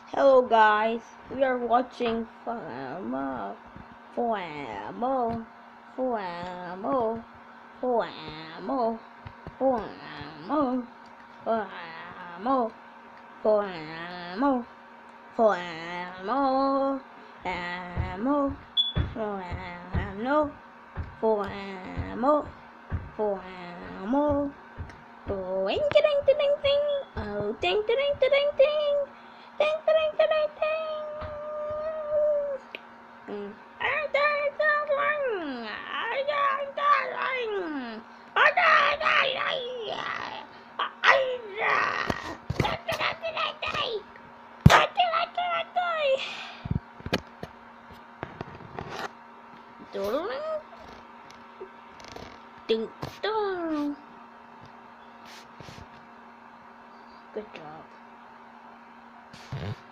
Hello guys, we are watching Famo, Famo, Famo, Famo, Famo, Famo, Famo, Famo, Famo, Famo, Famo, Famo. Ding ding ding ding ding. Oh, ding ding ding ding ding. Ding ding ding ding ding. Ding dong. Good job.